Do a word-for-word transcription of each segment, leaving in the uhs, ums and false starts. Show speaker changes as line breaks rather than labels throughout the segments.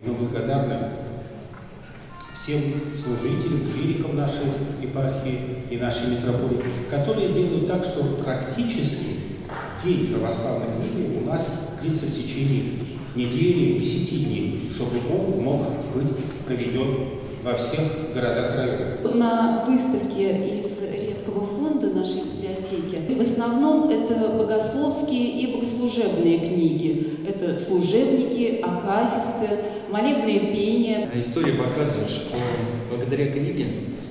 Мы благодарны всем служителям, клирикам нашей епархии и нашей митрополии, которые делают так, что практически день православной книги у нас длится в течение недели, десяти дней, чтобы он мог быть проведен во всех городах района.
На выставке из редкого фонда нашей библиотеки в основном это богословские и богослужебные книги. Это служебники, акафисты, молебные пения.
История показывает, что благодаря книге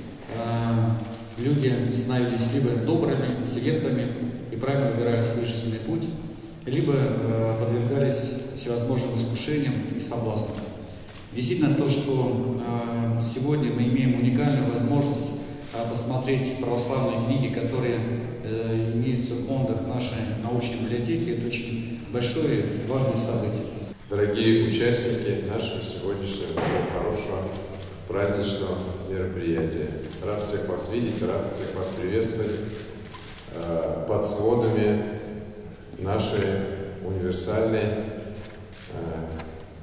э, люди становились либо добрыми, святыми и правильно выбирали свой жизненный путь, либо э, подвергались всевозможным искушениям и соблазнам. Действительно, то, что э, сегодня мы имеем уникальную возможность э, посмотреть православные книги, которые э, имеются в фондах нашей научной библиотеки, это очень большое и важное событие.
Дорогие участники нашего сегодняшнего хорошего праздничного мероприятия, рад всех вас видеть, рад всех вас приветствовать э, под сводами нашей универсальной э,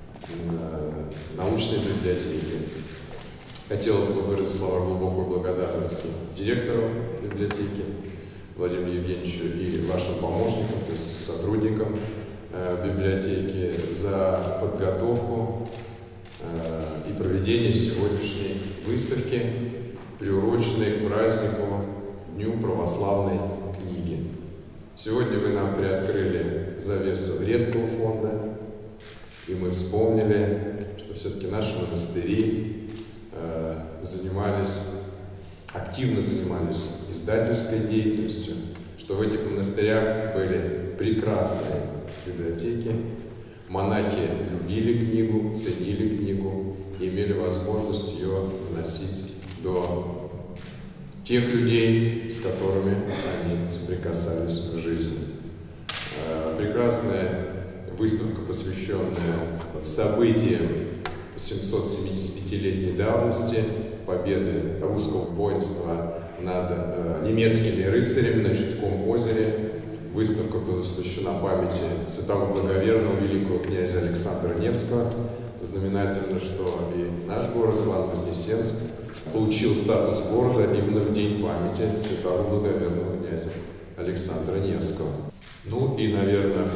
научной библиотеки. Хотелось бы выразить слова глубокой благодарности директору библиотеки Владимиру Евгеньевичу и вашим помощникам, то есть сотрудникам э, библиотеки за подготовку э, и проведение сегодняшней выставки, приуроченной к празднику Дню православной книги. Сегодня вы нам приоткрыли завесу редкого фонда, и мы вспомнили, что все-таки наши монастыри э, занимались, активно занимались издательской деятельностью, что в этих монастырях были прекрасные библиотеки, монахи любили книгу, ценили книгу и имели возможность ее доносить до тех людей, с которыми они соприкасались в жизни. Э, прекрасная выставка, посвященная событиям семисотсемидесятипятилетней давности, победы русского воинства над э, немецкими рыцарями на Чудском озере. Выставка была посвящена памяти святого благоверного великого князя Александра Невского. Знаменательно, что и наш город Ивано-Вознесенск получил статус города именно в день памяти святого благоверного князя Александра Невского. Ну и, наверное,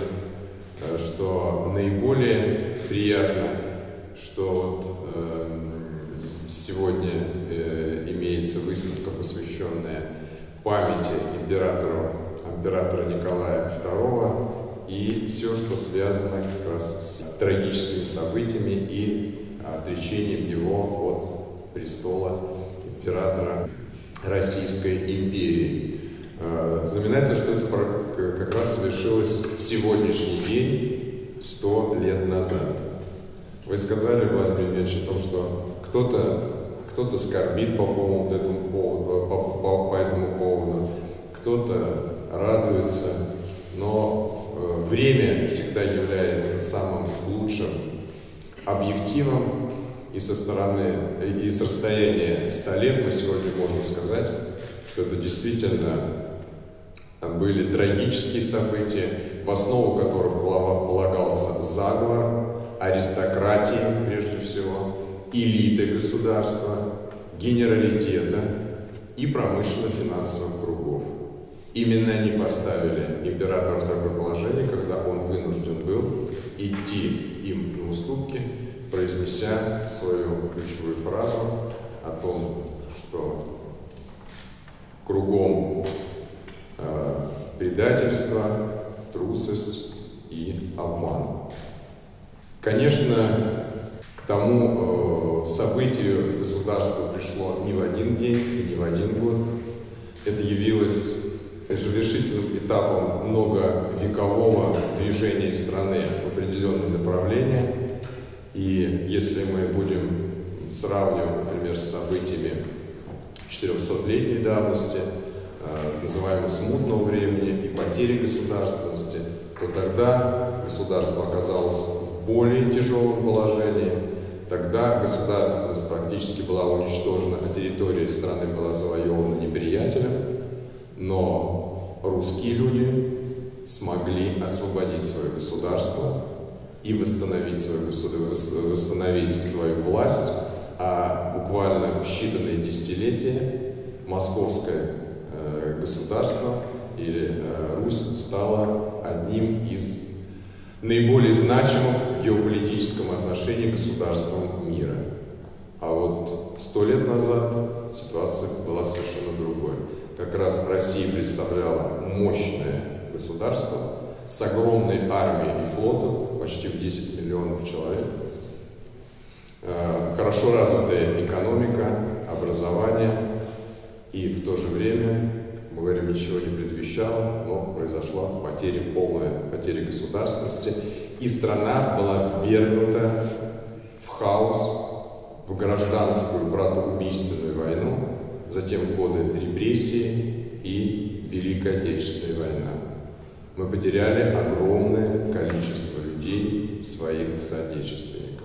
что наиболее приятно, что вот, э, сегодня э, имеется выставка, посвященная памяти императора, императора Николая второго, и все, что связано как раз с трагическими событиями и отречением его от престола императора Российской империи. Знаменательно, что это как раз совершилось в сегодняшний день, сто лет назад. Вы сказали, Владимир Евгеньевич, о том, что кто-то кто-то скорбит по поводу этому поводу, по, по, по этому поводу, кто-то радуется, но время всегда является самым лучшим объективом, и со стороны, и с расстояния ста лет мы сегодня можем сказать, что это действительно были трагические события, в основу которых полагался заговор, аристократии, прежде всего, элиты государства, генералитета и промышленно-финансовых кругов. Именно они поставили императора в такое положение, когда он вынужден был идти им на уступки, произнеся свою ключевую фразу о том, что кругом э, предательство, трусость и обман. Конечно, к тому э, событию государство пришло не в один день и не в один год. Это явилось завершительным этапом многовекового движения страны в определенное направление. И если мы будем сравнивать, например, с событиями четырехсотлетней давности, э, называемого смутного времени и потери государственности, то тогда государство оказалось в более тяжелом положении. Тогда государственность практически была уничтожена, а территория страны была завоевана неприятелем, но русские люди смогли освободить свое государство и восстановить свою, восстановить свою власть, а буквально в считанные десятилетия московское э, государство или э, Русь стала одним из наиболее значимых в геополитическом отношении государством мира. А вот сто лет назад ситуация была совершенно другой. Как раз Россия представляла мощное государство с огромной армией и флотом, почти в десять миллионов человек, хорошо развитая экономика, образование, и в то же время, мы говорим, ничего не предвещало, но произошла потеря, полная потеря государственности, и страна была ввергнута в хаос, в гражданскую братоубийственную войну, затем годы репрессий и Великая Отечественная война. Мы потеряли огромное количество людей, своих соотечественников.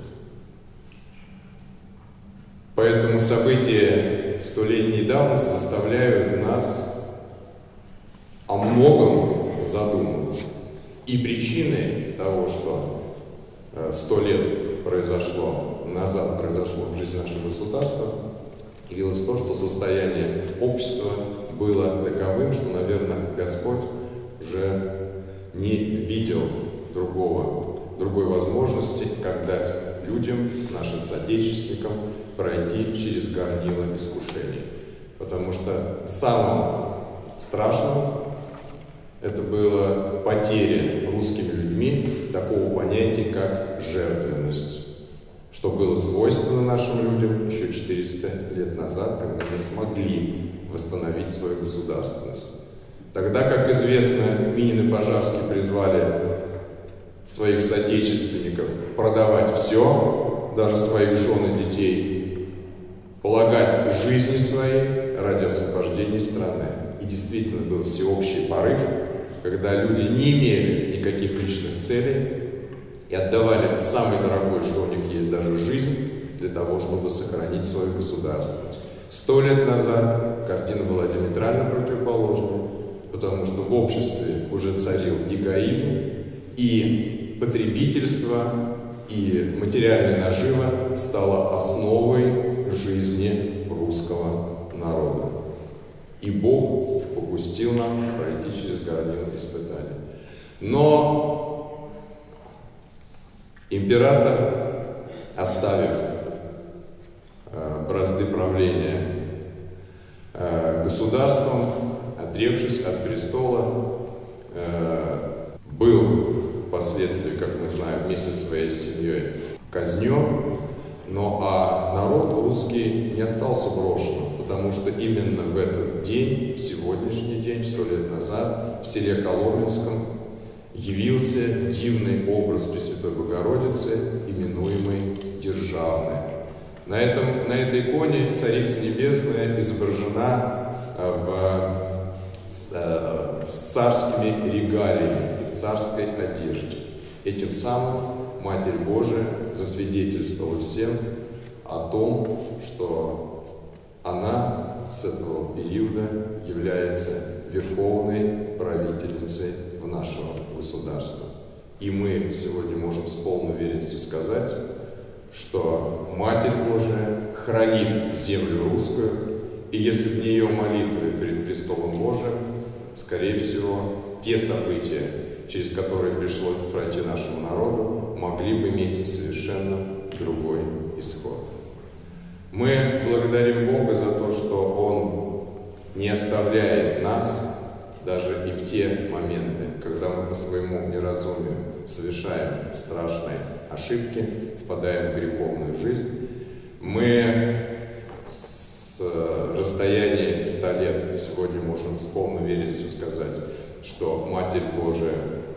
Поэтому события столетней давности заставляют нас о многом задуматься. И причиной того, что сто лет произошло, назад произошло в жизни нашего государства, явилось то, что состояние общества было таковым, что, наверное, Господь уже не видел другого, другой возможности, как дать людям, нашим соотечественникам, пройти через горнило искушений. Потому что самым страшным это было потеря русскими людьми такого понятия, как жертвенность, что было свойственно нашим людям еще четыреста лет назад, когда мы смогли восстановить свою государственность. Тогда, как известно, Минин и Пожарский призвали своих соотечественников продавать все, даже своих жен и детей, полагать жизни своей ради освобождения страны. И действительно был всеобщий порыв, когда люди не имели никаких личных целей и отдавали самое дорогое, что у них есть, даже жизнь, для того, чтобы сохранить свою государственность. Сто лет назад картина была диаметрально противоположной, потому что в обществе уже царил эгоизм, и потребительство, и материальная нажива стало основой жизни русского народа. И Бог попустил нам пройти через горнило испытаний. Но император, оставив э, бразды правления э, государством, отрекшись от престола, э, был впоследствии, как мы знаем, вместе со своей семьей казнен, но а народ русский не остался брошенным, потому что именно в этот день, в сегодняшний день, сто лет назад, в селе Коломенском явился дивный образ Пресвятой Богородицы, именуемый Державной. На, этом, на этой иконе Царица Небесная изображена в, с царскими регалиями и в царской одежде. Этим самым Матерь Божия засвидетельствовала всем о том, что она с этого периода является верховной правительницей в нашего государства. И мы сегодня можем с полной уверенностью сказать, что Матерь Божия хранит землю русскую, и если бы не ее молитвы перед престолом Божиим, скорее всего, те события, через которые пришлось пройти нашему народу, могли бы иметь совершенно другой исход. Мы благодарим Бога за то, что Он не оставляет нас даже и в те моменты, когда мы по своему неразумию совершаем страшные ошибки, впадаем в греховную жизнь. Мы с расстояния ста лет сегодня можем с полной уверенностью сказать, что Матерь Божия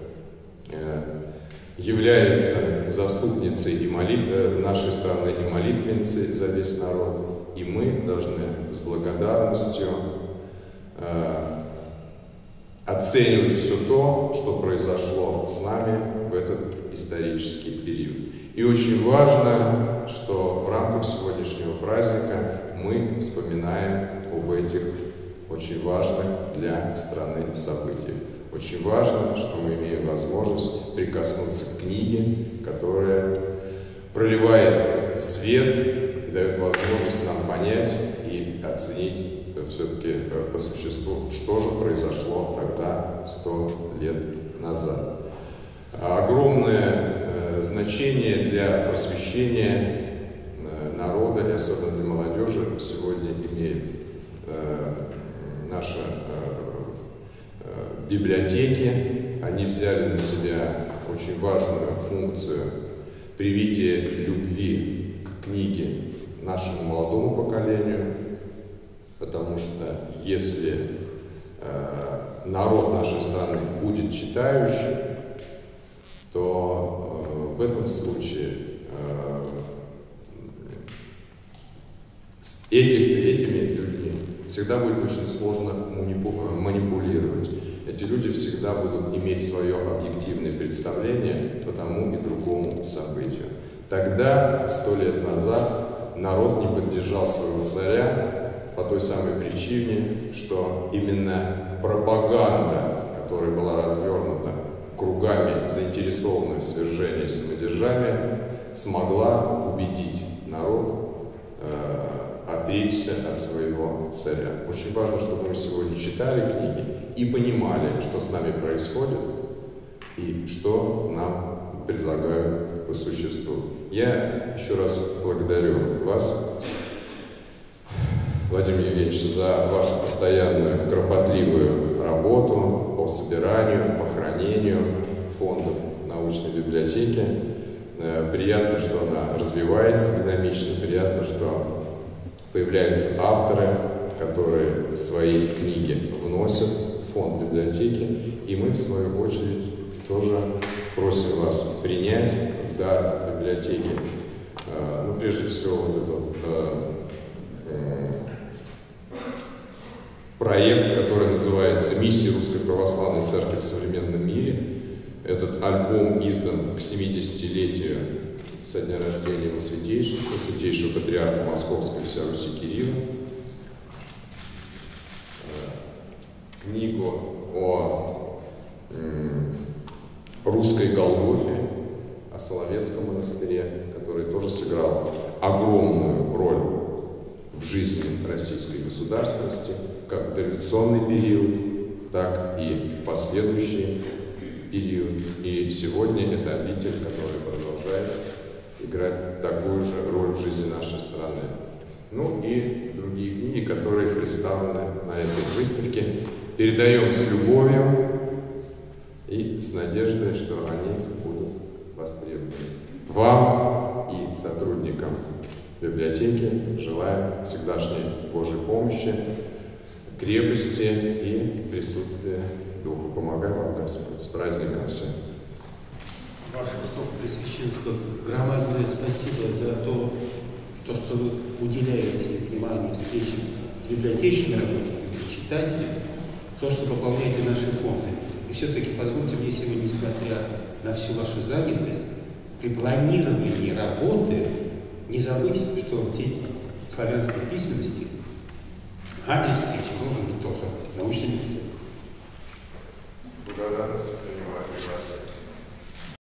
является заступницей и молит... нашей страны и молитвенницей за весь народ. И мы должны с благодарностью э, оценивать все то, что произошло с нами в этот исторический период. И очень важно, что в рамках сегодняшнего праздника мы вспоминаем об этих очень важных для страны событиях. Очень важно, что мы имеем возможность прикоснуться к книге, которая проливает свет и дает возможность нам понять и оценить все-таки по существу, что же произошло тогда, сто лет назад. Огромное значение для просвещения народа, и особенно для молодежи, сегодня имеет наши библиотеки. Они взяли на себя очень важную функцию привития любви к книге нашему молодому поколению, потому что если э, народ нашей страны будет читающим, то э, в этом случае э, с этим, этими людьми всегда будет очень сложно манипулировать. Эти люди всегда будут иметь свое объективное представление по тому и другому событию. Тогда, сто лет назад, народ не поддержал своего царя по той самой причине, что именно пропаганда, которая была развернута кругами заинтересованных в свержении и самодержавия, смогла убедить народ э, отречься от своего царя. Очень важно, чтобы мы сегодня читали книги и понимали, что с нами происходит и что нам предлагают по существу. Я еще раз благодарю вас, Владимир Евгеньевич, за вашу постоянную кропотливую работу по собиранию, по хранению фондов научной библиотеки. Приятно, что она развивается динамично, приятно, что появляются авторы, которые свои книги вносят в фонд библиотеки, и мы, в свою очередь, тоже просим вас принять до библиотеки, ну, прежде всего, вот этот проект, который называется «Миссия Русской Православной Церкви в современном мире». Этот альбом издан к семидесятилетию со дня рождения его святейшества, святейшего патриарха Московской всей Руси Кирилла. Книгу о русской Голгофе, о Соловецком монастыре, который тоже сыграл огромную роль в жизни российской государственности, как в традиционный период, так и в последующий период. И сегодня это обитель, которая продолжает играть такую же роль в жизни нашей страны. Ну и другие книги, которые представлены на этой выставке. Передаем с любовью и с надеждой, что они будут востребованы. Вам и сотрудникам библиотеки желаем всегдашней Божьей помощи, крепости и присутствия Духа. Помогай вам, Господь. С праздником всем.
Ваше Высокопреосвященство, громадное спасибо за то, то, что вы уделяете внимание встречам с библиотечными работниками, читателями, то, что пополняете наши фонды. И все-таки позвольте мне сегодня, несмотря на всю вашу занятость, при планировании работы не забыть, что в День славянской письменности адрес встречи должен быть тоже научный библиотек.
Благодарность принимаю.